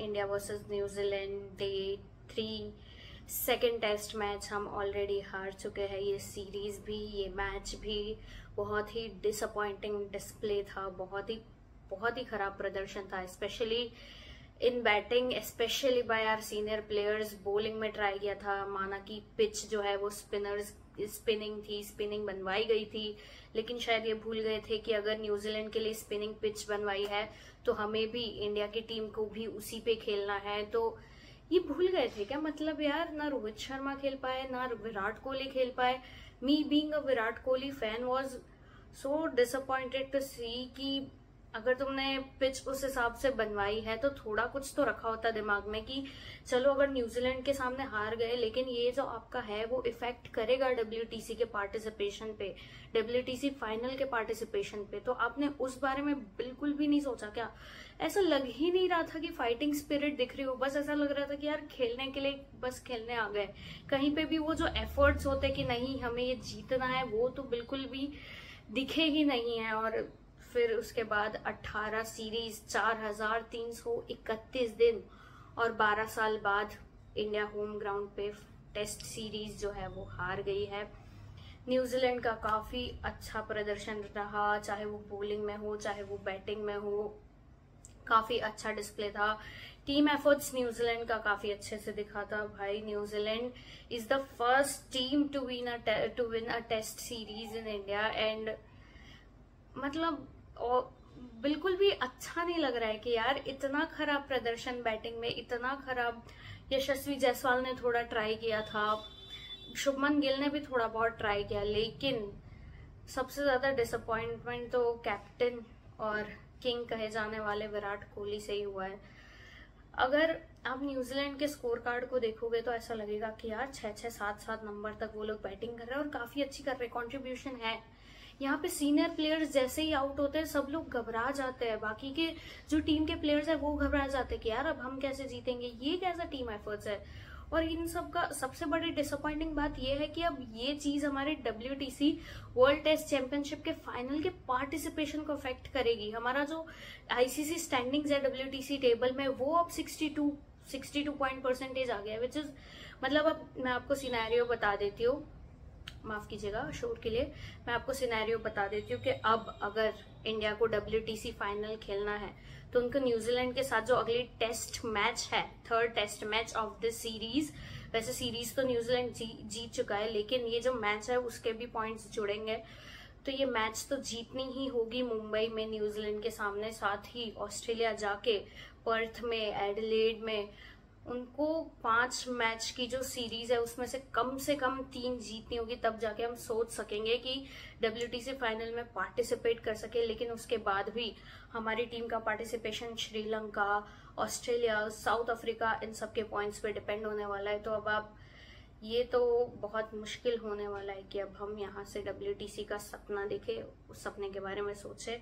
India versus New Zealand day 3 second test match हम already हार चुके हैं। ये सीरीज भी, ये मैच भी बहुत ही डिसअपॉइंटिंग डिस्प्ले था, बहुत ही खराब प्रदर्शन था, specially in batting, specially by our senior players. Bowling में ट्राई किया था, माना कि पिच जो है वो स्पिनिंग बनवाई गई थी, लेकिन शायद ये भूल गए थे कि अगर न्यूजीलैंड के लिए स्पिनिंग पिच बनवाई है तो हमें भी, इंडिया की टीम को भी उसी पे खेलना है। तो ये भूल गए थे क्या? मतलब यार, ना रोहित शर्मा खेल पाए, ना विराट कोहली खेल पाए। Me being a Virat Kohli fan was so disappointed to see कि अगर तुमने पिच उस हिसाब से बनवाई है तो थोड़ा कुछ तो रखा होता दिमाग में कि चलो अगर न्यूजीलैंड के सामने हार गए, लेकिन ये जो आपका है वो इफेक्ट करेगा WTC के पार्टिसिपेशन पे, WTC फाइनल के पार्टिसिपेशन पे। तो आपने उस बारे में बिल्कुल भी नहीं सोचा क्या? ऐसा लग ही नहीं रहा था कि फाइटिंग स्पिरिट दिख रही हो, बस ऐसा लग रहा था कि यार खेलने के लिए बस खेलने आ गए। कहीं पे भी वो जो एफर्ट्स होते कि नहीं हमें ये जीतना है, वो तो बिल्कुल भी दिखे ही नहीं है। और फिर उसके बाद 18 सीरीज, 4331 दिन और 12 साल बाद इंडिया होम ग्राउंड पे टेस्ट सीरीज जो है वो हार गई है। न्यूजीलैंड का काफी अच्छा प्रदर्शन रहा, चाहे वो बॉलिंग में हो चाहे वो बैटिंग में हो, काफी अच्छा डिस्प्ले था। टीम एफर्ट्स न्यूजीलैंड का काफी अच्छे से दिखा था। भाई, New Zealand is the first team to win a test series in India and मतलब और बिल्कुल भी अच्छा नहीं लग रहा है कि यार इतना खराब प्रदर्शन बैटिंग में, इतना खराब। यशस्वी जायसवाल ने थोड़ा ट्राई किया था, शुभमन गिल ने भी थोड़ा बहुत ट्राई किया, लेकिन सबसे ज्यादा डिसअपॉइंटमेंट तो कैप्टन और किंग कहे जाने वाले विराट कोहली से ही हुआ है। अगर आप न्यूजीलैंड के स्कोर कार्ड को देखोगे तो ऐसा लगेगा कि यार 6-6, 7-7 नंबर तक वो लोग बैटिंग कर रहे हैं और काफी अच्छी कर रहे हैं, कॉन्ट्रीब्यूशन है। यहाँ पे सीनियर प्लेयर्स जैसे ही आउट होते हैं सब लोग घबरा जाते हैं, बाकी के जो टीम के प्लेयर्स है वो घबरा जाते हैं कि यार अब हम कैसे जीतेंगे, ये कैसा टीम एफर्ट्स है। और इन सब का सबसे बड़ी डिसअपॉइंटिंग बात ये है कि अब ये चीज हमारे WTC वर्ल्ड टेस्ट चैंपियनशिप के फाइनल के पार्टिसिपेशन को अफेक्ट करेगी। हमारा जो ICC स्टैंडिंग्स है WTC टेबल में, वो अब 62 पॉइंट परसेंटेज आ गया है, विच इज मतलब अब मैं आपको सिनेरियो बता देती हूँ, माफ कीजिएगा शोर के लिए, मैं आपको सिनेरियो बता देती हूँ कि अब अगर इंडिया को WTC फाइनल खेलना है तो उनको न्यूजीलैंड के साथ जो अगली टेस्ट मैच है, third test match of this series, वैसे सीरीज तो न्यूजीलैंड जीत चुका है, लेकिन ये जो मैच है उसके भी पॉइंट्स जुड़ेंगे। तो ये मैच तो जीतनी ही होगी मुंबई में न्यूजीलैंड के सामने, साथ ही ऑस्ट्रेलिया जाके, पर्थ में, एडिलेड में उनको 5 मैच की जो सीरीज है उसमें से कम 3 जीतनी होगी, तब जाके हम सोच सकेंगे कि WTC फाइनल में पार्टिसिपेट कर सके। लेकिन उसके बाद भी हमारी टीम का participation Sri Lanka, Australia, South Africa, इन सब के पॉइंट्स पे डिपेंड होने वाला है। तो अब आप ये तो बहुत मुश्किल होने वाला है कि अब हम यहाँ से WTC का सपना देखें, उस सपने के बारे में सोचे।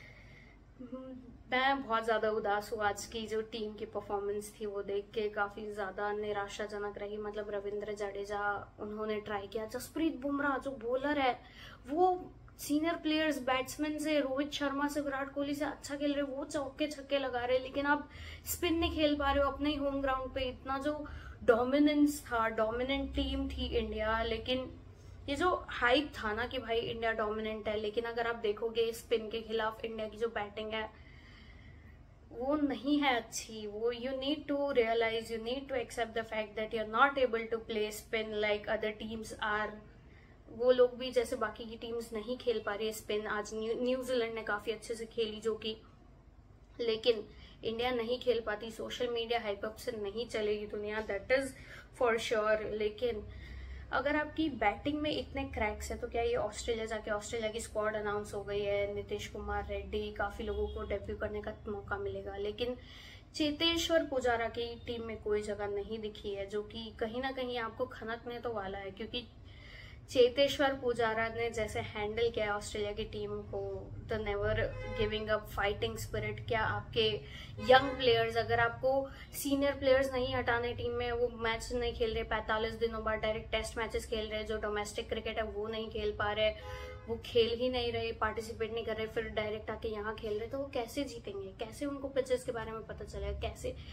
मैं बहुत ज्यादा उदास हूँ, आज की जो टीम की परफॉर्मेंस थी वो देख के काफी ज्यादा निराशाजनक रही। मतलब रविंद्र जडेजा उन्होंने ट्राई किया, जसप्रीत बुमराह जो बॉलर है वो सीनियर प्लेयर्स, बैट्समैन से, रोहित शर्मा से, विराट कोहली से अच्छा खेल रहे, वो चौके छक्के लगा रहे, लेकिन आप स्पिन नहीं खेल पा रहे हो अपने ही होम ग्राउंड पे। इतना जो डोमिनेंस था, डोमिनेंट टीम थी इंडिया, लेकिन ये जो हाइप था ना कि भाई इंडिया डोमिनेंट है, लेकिन अगर आप देखोगे स्पिन के खिलाफ इंडिया की जो बैटिंग है वो नहीं है अच्छी। वो you need to realise, you need to accept the fact that you are not able to play spin like other teams are. वो लोग भी जैसे बाकी की टीम्स नहीं खेल पा रही है स्पिन। आज न्यूजीलैंड ने काफी अच्छे से खेली जो कि, लेकिन इंडिया नहीं खेल पाती। सोशल मीडिया हाइप अप से नहीं चलेगी दुनिया, दैट इज फॉर श्योर। लेकिन अगर आपकी बैटिंग में इतने क्रैक्स है तो क्या ये ऑस्ट्रेलिया जाके, ऑस्ट्रेलिया की स्क्वाड अनाउंस हो गई है, नीतीश कुमार रेड्डी, काफी लोगों को डेब्यू करने का मौका मिलेगा, लेकिन चेतेश्वर पुजारा की टीम में कोई जगह नहीं दिखी है, जो कि कहीं ना कहीं आपको खनकने तो वाला है। क्योंकि चेतेश्वर पुजारा ने जैसे हैंडल किया ऑस्ट्रेलिया की टीम को, the never giving up fighting spirit, क्या आपके यंग प्लेयर्स, अगर आपको सीनियर प्लेयर्स नहीं हटाने टीम में, वो मैच नहीं खेल रहे, 45 दिनों बाद डायरेक्ट टेस्ट मैचेस खेल रहे, जो डोमेस्टिक क्रिकेट है वो नहीं खेल पा रहे, वो खेल ही नहीं रहे, पार्टिसिपेट नहीं कर रहे, फिर डायरेक्ट आके यहाँ खेल रहे, तो वो कैसे जीतेंगे? कैसे उनको पिचेस के बारे में पता चलेगा?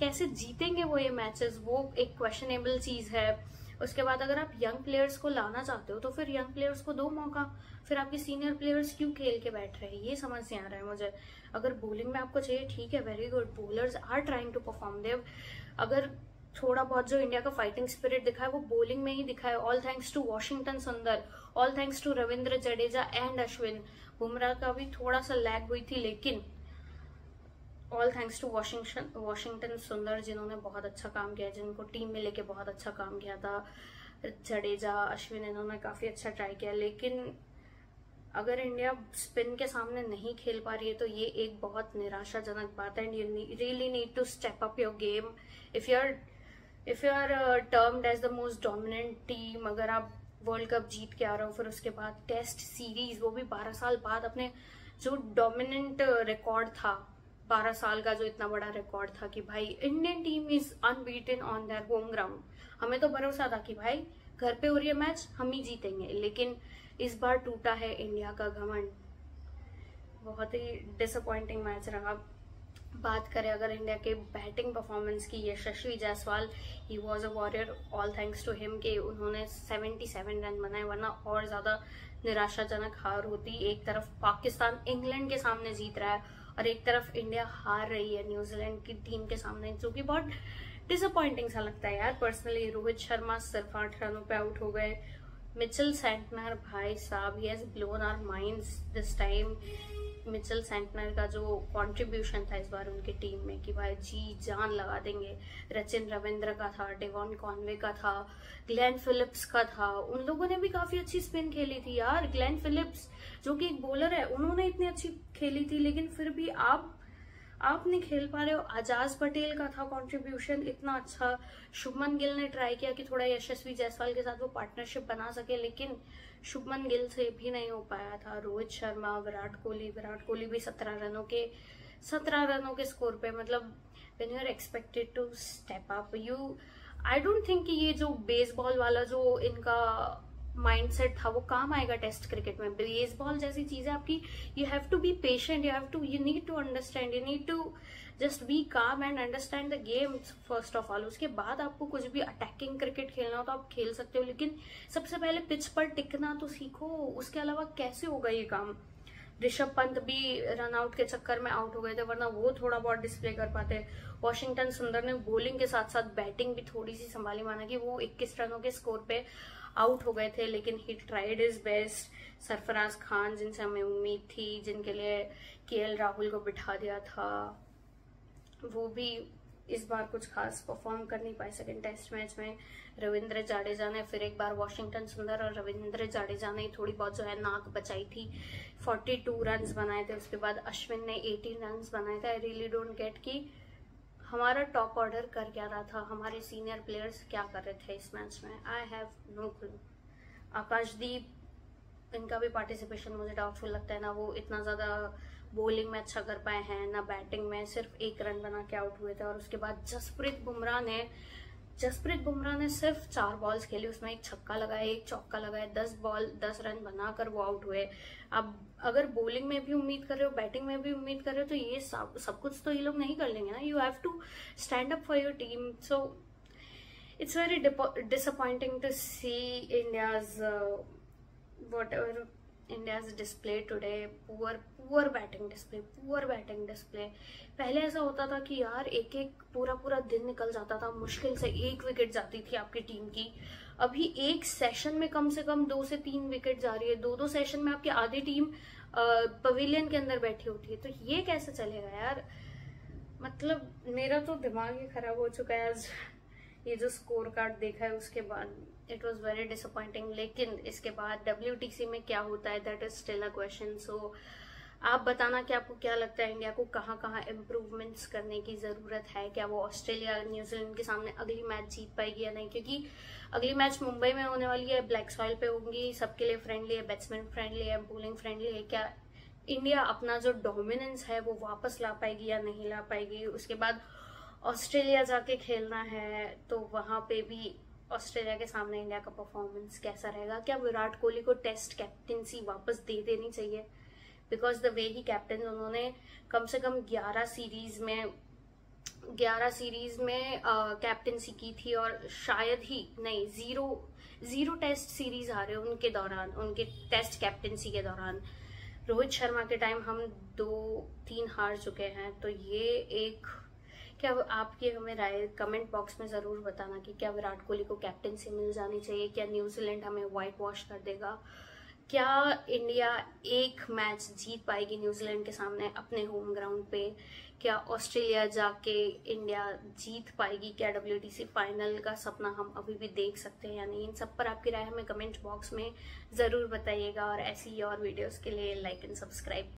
कैसे जीतेंगे वो ये मैचेस, वो एक क्वेश्चनेबल चीज है। उसके बाद अगर आप यंग प्लेयर्स को लाना चाहते हो तो फिर यंग प्लेयर्स को दो मौका, फिर आपके सीनियर प्लेयर्स क्यों खेल के बैठ रहे हैं, ये समझ नहीं आ रहा है मुझे। अगर बॉलिंग में आपको चाहिए, ठीक है, very good, bowlers are trying to perform देव। अगर थोड़ा बहुत जो इंडिया का फाइटिंग स्पिरिट दिखा है वो बॉलिंग में ही दिखा है, all thanks to Washington Sundar, all thanks to Ravindra Jadeja and Ashwin. Bumrah का भी थोड़ा सा लैग हुई थी, लेकिन ऑल थैंक्स टू वॉशिंगटन सुंदर, जिन्होंने बहुत अच्छा काम किया, जिनको टीम में लेके बहुत अच्छा काम किया था। जडेजा, अश्विन, इन्होंने काफी अच्छा ट्राई किया। लेकिन अगर इंडिया स्पिन के सामने नहीं खेल पा रही है तो ये एक बहुत निराशाजनक बात है। And you really need to step up your game if you are termed as the most dominant team. अगर आप वर्ल्ड कप जीत के आ रहे हो, फिर उसके बाद टेस्ट सीरीज, वो भी 12 साल बाद, अपने जो डोमिनेंट रिकॉर्ड था 12 साल का, जो इतना बड़ा रिकॉर्ड था कि भाई Indian team is unbeaten on their home ground, हमें तो भरोसा था कि भाई घर पे हो रही है मैच, हम ही जीतेंगे। लेकिन इस बार टूटा है इंडिया का घमंड। बहुत ही डिसअपॉइंटिंग मैच रहा। बात करें अगर इंडिया के बैटिंग परफॉर्मेंस की, Yashasvi Jaiswal, he was a warrior, all thanks to him कि उन्होंने 77 रन बनाए, वरना और ज्यादा निराशाजनक हार होती। एक तरफ पाकिस्तान इंग्लैंड के सामने जीत रहा है और एक तरफ इंडिया हार रही है न्यूजीलैंड की टीम के सामने, जो कि बहुत डिसअपॉइंटिंग सा लगता है यार पर्सनली। रोहित शर्मा सिर्फ 8 रनों पे आउट हो गए। मिचेल सेंटनर, भाई साहब, he has blown our minds this time. Mitchell Santner का जो कंट्रीब्यूशन था इस बार उनकी टीम में कि भाई जी जान लगा देंगे। रचिन रविंद्र का था, डेवॉन कॉनवे का था, ग्लेन फिलिप्स का था, उन लोगों ने भी काफी अच्छी स्पिन खेली थी यार। ग्लेन फिलिप्स जो कि एक बॉलर है, उन्होंने इतनी अच्छी खेली थी, लेकिन फिर भी आप नहीं खेल पा रहे हो। आजाज पटेल का था कंट्रीब्यूशन इतना अच्छा। शुभमन गिल ने ट्राई किया कि थोड़ा यशस्वी जायसवाल के साथ वो पार्टनरशिप बना सके, लेकिन शुभमन गिल से भी नहीं हो पाया था। रोहित शर्मा, विराट कोहली भी 17 रनों के स्कोर पे, मतलब when you are expected to step up, I don't think कि ये जो बेसबॉल वाला जो इनका माइंडसेट था वो काम आएगा टेस्ट क्रिकेट में। बेसबॉल जैसी चीजें आपकी, you have to be patient, you need to understand, you need to just be calm and understand the game first of all. उसके बाद आपको कुछ भी अटैकिंग क्रिकेट खेलना हो तो आप खेल सकते हो, लेकिन सबसे पहले पिच पर टिकना तो सीखो। उसके अलावा कैसे होगा ये काम। ऋषभ पंत भी रन आउट के चक्कर में आउट हो गए थे, वरना वो थोड़ा बहुत डिस्प्ले कर पाते। वॉशिंगटन सुंदर ने बॉलिंग के साथ साथ बैटिंग भी थोड़ी सी संभाली, माना कि वो 21 रनों के स्कोर पे आउट हो गए थे, लेकिन he tried his best. Sarfaraz Khan, जिनसे हमें उम्मीद थी, जिनके लिए केएल राहुल को बिठा दिया था, वो भी इस बार कुछ खास परफॉर्म कर नहीं पाए सेकंड टेस्ट मैच में। रविंद्र जाडेजा ने फिर एक बार, वॉशिंगटन सुंदर और रविंद्र जाडेजा ने थोड़ी बहुत जो है नाक बचाई थी, 42 रन्स बनाए थे। उसके बाद अश्विन ने 18 रन्स बनाए थे। आई रियली डोंट गेट कि हमारा टॉप ऑर्डर कर क्या रहा था, हमारे सीनियर प्लेयर्स क्या कर रहे थे इस मैच में। I have no clue. Akashdeep, इनका भी पार्टिसिपेशन मुझे डाउटफुल लगता है, ना वो इतना ज्यादा बॉलिंग में अच्छा कर पाए हैं, ना बैटिंग में, सिर्फ 1 रन बना के आउट हुए थे। और उसके बाद जसप्रीत बुमराह ने सिर्फ 4 बॉल्स खेली, उसमें 1 छक्का लगाया, 1 चौका लगाया, 10 रन बनाकर वो आउट हुए। अब अगर बॉलिंग में भी उम्मीद कर रहे हो, बैटिंग में भी उम्मीद कर रहे हो, तो ये सब कुछ तो ये लोग नहीं कर लेंगे ना। You have to stand up for your team. So it's very disappointing to see India's display today. Poor batting display. पहले ऐसा होता था कि यार एक पूरा दिन निकल जाता था, मुश्किल से 1 विकेट जाती थी आपकी टीम की। अभी एक सेशन में कम से कम 2 से 3 विकेट जा रही है। 2 सेशन में आपकी आधी टीम पवेलियन के अंदर बैठी होती है, तो ये कैसे चलेगा यार। मतलब मेरा तो दिमाग ही खराब हो चुका है आज ये जो स्कोर कार्ड देखा है उसके बाद। It was very disappointing. लेकिन इसके बाद WTC में क्या होता है, that is still a question. So आप बताना कि आपको क्या लगता है, इंडिया को कहाँ इम्प्रूवमेंट्स करने की जरूरत है। क्या वो ऑस्ट्रेलिया, न्यूजीलैंड के सामने अगली मैच जीत पाएगी या नहीं, क्योंकि अगली मैच मुंबई में होने वाली है, ब्लैक सॉइल पे होंगी, सबके लिए फ्रेंडली है, बैट्समैन फ्रेंडली है, बॉलिंग फ्रेंडली है। क्या इंडिया अपना जो डोमिनेंस है वो वापस ला पाएगी या नहीं ला पाएगी। उसके बाद ऑस्ट्रेलिया जाके खेलना है, तो वहां पे भी ऑस्ट्रेलिया के सामने इंडिया का परफॉर्मेंस कैसा रहेगा। क्या विराट कोहली को टेस्ट कैप्टेंसी वापस दे देनी चाहिए, because the way he captain, उन्होंने कम से कम 11 सीरीज में 11 सीरीज में कैप्टनसी की थी और शायद ही नहीं, जीरो टेस्ट सीरीज हारे उनके दौरान, उनके टेस्ट कैप्टनसी के दौरान। रोहित शर्मा के टाइम हम 2-3 हार चुके हैं। तो ये एक, क्या आपकी हमें राय कमेंट बॉक्स में जरूर बताना कि क्या विराट कोहली को कैप्टनसी मिल जानी चाहिए, क्या न्यूजीलैंड हमें व्हाइट वॉश कर देगा, क्या इंडिया एक मैच जीत पाएगी न्यूजीलैंड के सामने अपने होम ग्राउंड पे, क्या ऑस्ट्रेलिया जाके इंडिया जीत पाएगी, क्या WTC फाइनल का सपना हम अभी भी देख सकते हैं या नहीं। इन सब पर आपकी राय हमें कमेंट बॉक्स में जरूर बताइएगा और ऐसी ही और वीडियोस के लिए लाइक एंड सब्सक्राइब